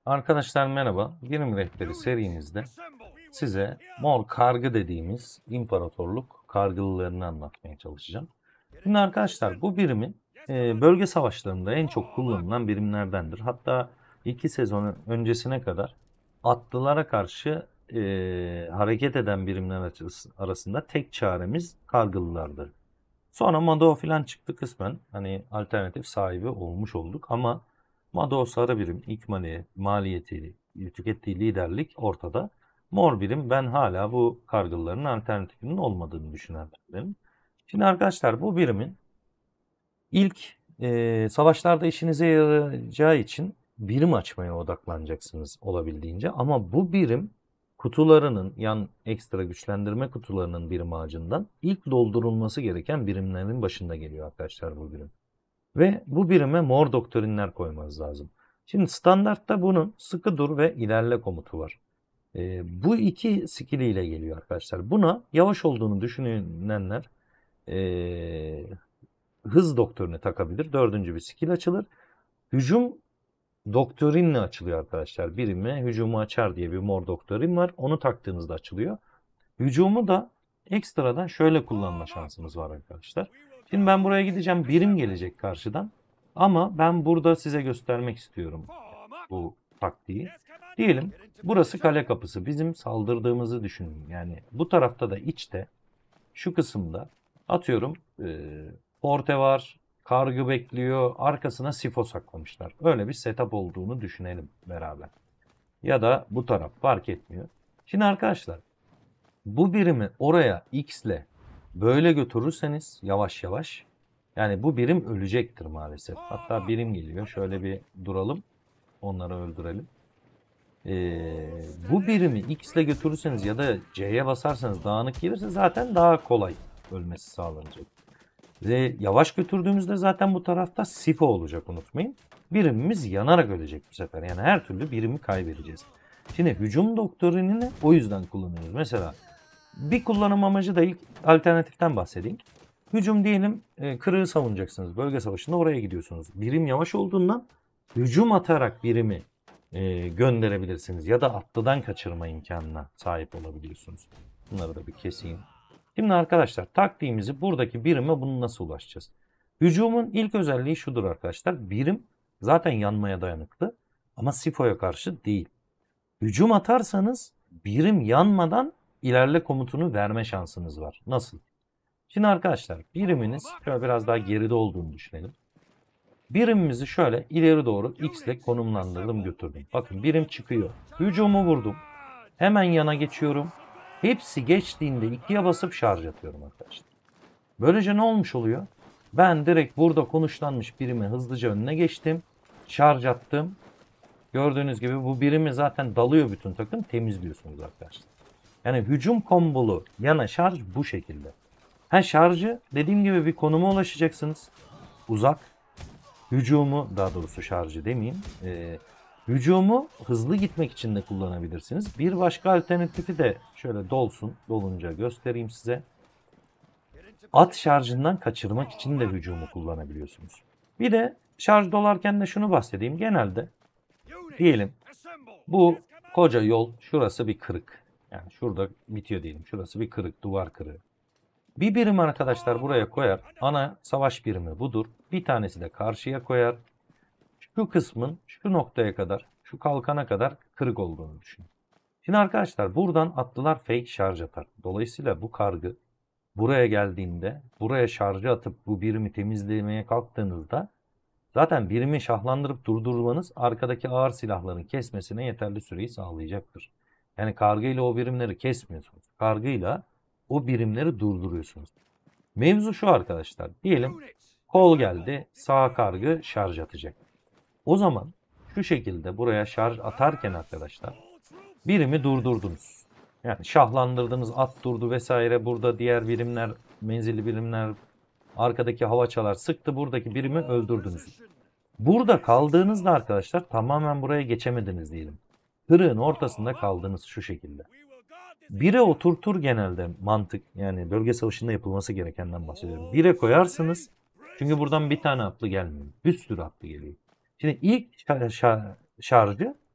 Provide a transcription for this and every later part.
Arkadaşlar merhaba. Birim Rehberi serimizde size Mor Kargı dediğimiz imparatorluk kargılılarını anlatmaya çalışacağım. Şimdi arkadaşlar bu birimin bölge savaşlarında en çok kullanılan birimlerdendir. Hatta 2 sezon öncesine kadar atlılara karşı hareket eden birimler arasında tek çaremiz kargılılardı. Sonra Mado falan çıktı kısmen. Hani alternatif sahibi olmuş olduk ama Mado sarı birim, ikmali, maliyeti, tükettiği liderlik ortada. Mor birim ben hala bu kargıların alternatifinin olmadığını düşünenlerdenim. Şimdi arkadaşlar bu birimin ilk savaşlarda işinize yarayacağı için birim açmaya odaklanacaksınız olabildiğince. Ama bu birim kutularının yan ekstra güçlendirme kutularının birim ağacından ilk doldurulması gereken birimlerin başında geliyor arkadaşlar bu birim. Ve bu birime mor doktrinler koymanız lazım. Şimdi standartta bunun sıkı dur ve ilerle komutu var. Bu iki skill ile geliyor arkadaşlar. Buna yavaş olduğunu düşünenler hız doktrini takabilir. Dördüncü bir skill açılır. Hücum doktrinle açılıyor arkadaşlar. Birime hücumu açar diye bir mor doktrin var. Onu taktığınızda açılıyor. Hücumu da ekstradan şöyle kullanma şansımız var arkadaşlar. Şimdi ben buraya gideceğim. Birim gelecek karşıdan. Ama ben burada size göstermek istiyorum bu taktiği. Diyelim burası kale kapısı. Bizim saldırdığımızı düşünün. Yani bu tarafta da içte şu kısımda atıyorum Forte var. Kargı bekliyor. Arkasına Sifo saklamışlar. Öyle bir setup olduğunu düşünelim beraber. Ya da bu taraf fark etmiyor. Şimdi arkadaşlar bu birimi oraya X ile böyle götürürseniz yavaş yavaş yani bu birim ölecektir maalesef. Hatta birim geliyor. Şöyle bir duralım. Onları öldürelim. Bu birimi X ile götürürseniz ya da C'ye basarsanız dağınık gelirse zaten daha kolay ölmesi sağlanacak. Ve yavaş götürdüğümüzde zaten bu tarafta Sifo olacak unutmayın. Birimimiz yanarak ölecek bu sefer. Yani her türlü birimi kaybedeceğiz. Şimdi hücum doktrinini o yüzden kullanıyoruz. Mesela bir kullanım amacı da ilk alternatiften bahsedeyim. Hücum diyelim kırığı savunacaksınız. Bölge savaşında oraya gidiyorsunuz. Birim yavaş olduğundan hücum atarak birimi gönderebilirsiniz. Ya da atlıdan kaçırma imkanına sahip olabiliyorsunuz. Bunları da bir keseyim. Şimdi arkadaşlar taktiğimizi buradaki birime bunu nasıl ulaşacağız? Hücumun ilk özelliği şudur arkadaşlar. Birim zaten yanmaya dayanıklı ama Sifo'ya karşı değil. Hücum atarsanız birim yanmadan ilerle komutunu verme şansınız var. Nasıl? Şimdi arkadaşlar biriminiz şöyle biraz daha geride olduğunu düşünelim. Birimimizi şöyle ileri doğru X ile konumlandırdım götürdüm. Bakın birim çıkıyor. Hücumu vurdum. Hemen yana geçiyorum. Hepsi geçtiğinde ikiye basıp şarj atıyorum arkadaşlar. Böylece ne olmuş oluyor? Ben direkt burada konuşlanmış birimi hızlıca önüne geçtim. Şarj attım. Gördüğünüz gibi bu birimi zaten dalıyor bütün takım. Temizliyorsunuz arkadaşlar. Yani hücum kombolu yana şarj bu şekilde. Şarjı dediğim gibi bir konuma ulaşacaksınız. Uzak. Hücumu daha doğrusu şarjı demeyeyim. Hücumu hızlı gitmek için de kullanabilirsiniz. Bir başka alternatifi de şöyle dolunca göstereyim size. At şarjından kaçırmak için de hücumu kullanabiliyorsunuz. Bir de şarj dolarken de şunu bahsedeyim. Genelde diyelim bu koca yol şurası bir kırık. Yani şurada bitiyor diyelim. Şurası bir kırık, duvar kırığı. Bir birim arkadaşlar buraya koyar. Ana savaş birimi budur. Bir tanesi de karşıya koyar. Şu kısmın şu noktaya kadar, şu kalkana kadar kırık olduğunu düşünün. Şimdi arkadaşlar buradan atlılar fake şarj atar. Dolayısıyla bu kargı buraya geldiğinde buraya şarjı atıp bu birimi temizlemeye kalktığınızda zaten birimi şahlandırıp durdurmanız arkadaki ağır silahların kesmesine yeterli süreyi sağlayacaktır. Yani kargıyla o birimleri kesmiyorsunuz. Kargıyla o birimleri durduruyorsunuz. Mevzu şu arkadaşlar. Diyelim kol geldi. Sağ kargı şarj atacak. O zaman şu şekilde buraya şarj atarken arkadaşlar birimi durdurdunuz. Yani şahlandırdınız, at durdu vesaire. Burada diğer birimler, menzilli birimler, arkadaki havaçalar sıktı. Buradaki birimi öldürdünüz. Burada kaldığınızda arkadaşlar tamamen buraya geçemediniz diyelim. Kırığın ortasında kaldınız şu şekilde. Bire oturtur genelde mantık. Yani bölge savaşında yapılması gerekenden bahsediyorum. Bire koyarsınız. Çünkü buradan bir tane atlı gelmiyor. Bir sürü atlı geliyor. Şimdi ilk şarjı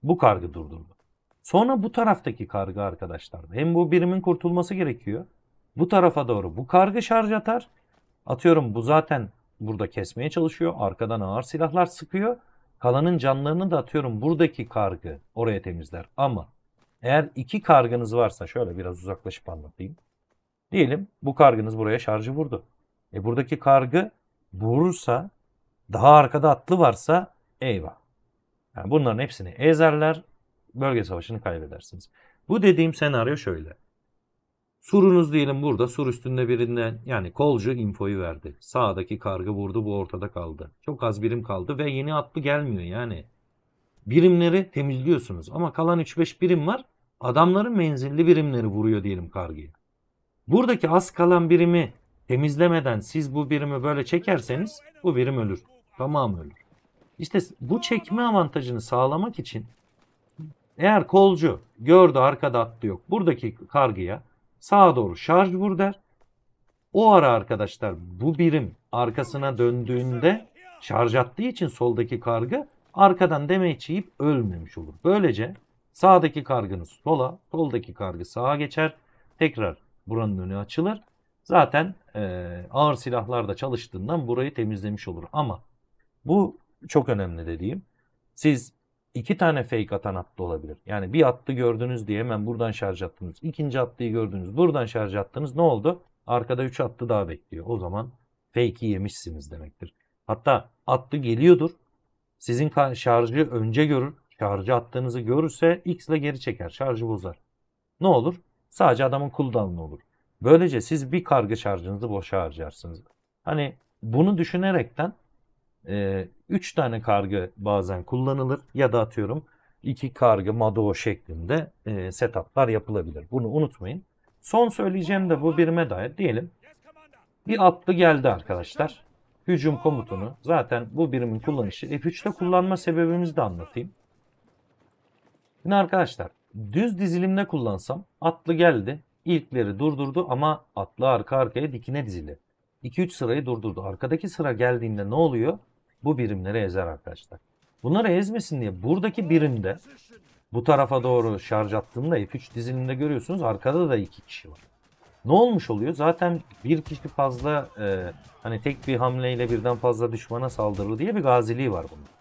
Bu kargı durdurdu. Sonra bu taraftaki kargı arkadaşlar. Hem bu birimin kurtulması gerekiyor. Bu tarafa doğru bu kargı şarj atar. Atıyorum bu zaten burada kesmeye çalışıyor. Arkadan ağır silahlar sıkıyor. Kalanın canlarını da atıyorum buradaki kargı oraya temizler. Ama eğer iki kargınız varsa şöyle biraz uzaklaşıp anlatayım. Diyelim bu kargınız buraya şarjı vurdu. Buradaki kargı vurursa daha arkada atlı varsa eyvah. Yani bunların hepsini ezerler. Bölge savaşını kaybedersiniz. Bu dediğim senaryo şöyle. Surunuz diyelim burada. Sur üstünde birinden yani kolcu infoyu verdi. Sağdaki kargı vurdu, bu ortada kaldı. Çok az birim kaldı ve yeni atlı gelmiyor yani. Birimleri temizliyorsunuz ama kalan 3-5 birim var. Adamların menzilli birimleri vuruyor diyelim kargıya. Buradaki az kalan birimi temizlemeden siz bu birimi böyle çekerseniz bu birim ölür. Tamam ölür. İşte bu çekme avantajını sağlamak için eğer kolcu gördü arkada atlı yok buradaki kargıya sağa doğru şarj vur der. O ara arkadaşlar bu birim arkasına döndüğünde şarj attığı için soldaki kargı arkadan demeç yiyip ölmemiş olur. Böylece sağdaki kargınız sola, soldaki kargı sağa geçer. Tekrar buranın önü açılır. Zaten ağır silahlar da çalıştığından burayı temizlemiş olur. Ama bu çok önemli dediğim. Siz iki tane fake atan atlı olabilir. Yani bir atlı gördünüz diye hemen buradan şarj attınız. İkinci atlıyı gördünüz buradan şarj attınız. Ne oldu? Arkada 3 atlı daha bekliyor. O zaman fake'i yemişsiniz demektir. Hatta atlı geliyordur. Sizin şarjı önce görür. Şarjı attığınızı görürse X ile geri çeker. Şarjı bozar. Ne olur? Sadece adamın cooldown'u olur. Böylece siz bir kargı şarjınızı boşa harcarsınız. Hani bunu düşünerekten 3 tane kargı bazen kullanılır ya da atıyorum 2 kargı Mado şeklinde setuplar yapılabilir. Bunu unutmayın. Son söyleyeceğim de bu birime dair diyelim. Bir atlı geldi arkadaşlar. Hücum komutunu zaten bu birimin kullanışı F3'te kullanma sebebimizi de anlatayım. Şimdi arkadaşlar düz dizilimde kullansam atlı geldi. İlkleri durdurdu ama atlı arka arkaya dikine dizili. 2-3 sırayı durdurdu. Arkadaki sıra geldiğinde ne oluyor? Bu birimleri ezer arkadaşlar. Bunları ezmesin diye buradaki birimde bu tarafa doğru şarj attığımda F3 diziliminde görüyorsunuz arkada da 2 kişi var. Ne olmuş oluyor? Zaten bir kişi fazla hani tek bir hamleyle birden fazla düşmana saldırır diye bir gaziliği var bunun.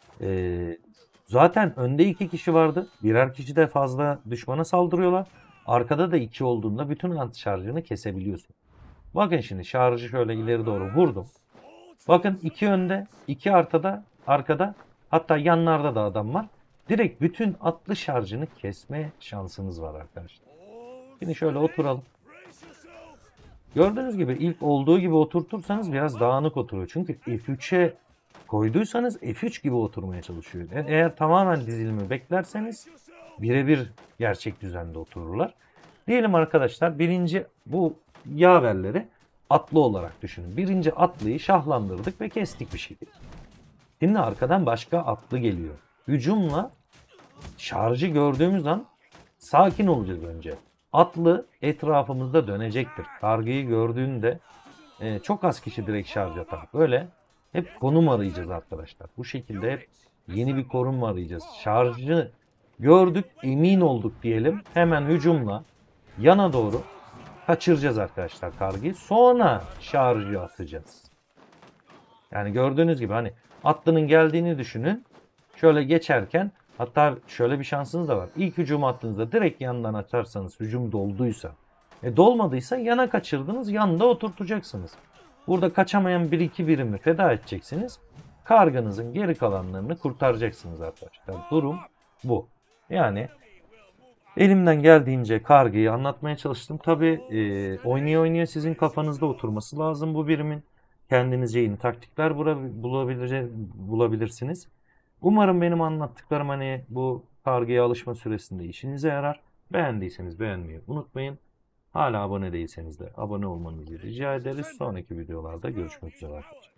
Zaten önde 2 kişi vardı. Birer kişi de fazla düşmana saldırıyorlar. Arkada da 2 olduğunda bütün anti şarjını kesebiliyorsun. Bakın şimdi şarjı şöyle ileri doğru vurdum. Bakın 2 önde, 2 arkada hatta yanlarda da adam var. Direkt bütün atlı şarjını kesme şansınız var arkadaşlar. Şimdi şöyle oturalım. Gördüğünüz gibi ilk olduğu gibi oturtursanız biraz dağınık oturuyor. Çünkü F3'e koyduysanız F3 gibi oturmaya çalışıyor. Eğer tamamen dizilimi beklerseniz birebir gerçek düzende otururlar. Diyelim arkadaşlar birinci bu yaverleri atlı olarak düşünün. Birinci atlıyı şahlandırdık ve kestik bir şekilde. Şimdi arkadan başka atlı geliyor. Hücumla şarjı gördüğümüz an sakin olacağız önce. Atlı etrafımızda dönecektir. Kargıyı gördüğünde çok az kişi direkt şarj atar. Böyle hep konum arayacağız arkadaşlar. Bu şekilde hep yeni bir konum arayacağız. Şarjı gördük, emin olduk diyelim. Hemen hücumla yana doğru kaçıracağız arkadaşlar kargıyı. Sonra şarjı atacağız. Yani gördüğünüz gibi hani atlının geldiğini düşünün. Şöyle geçerken hatta şöyle bir şansınız da var. İlk hücum attığınızda direkt yandan atarsanız hücum dolduysa. Dolmadıysa yana kaçırdınız, yanda oturtacaksınız. Burada kaçamayan 1-2 birimi feda edeceksiniz. Kargınızın geri kalanlarını kurtaracaksınız arkadaşlar. Durum bu. Yani elimden geldiğince kargıyı anlatmaya çalıştım. Tabi oynaya oynaya sizin kafanızda oturması lazım bu birimin. Kendinizce yeni taktikler bulabilirsiniz. Umarım benim anlattıklarım hani bu kargıya alışma süresinde işinize yarar. Beğendiyseniz beğenmeyi unutmayın. Hala abone değilseniz de abone olmanızı rica ederiz. Sonraki videolarda görüşmek üzere arkadaşlar.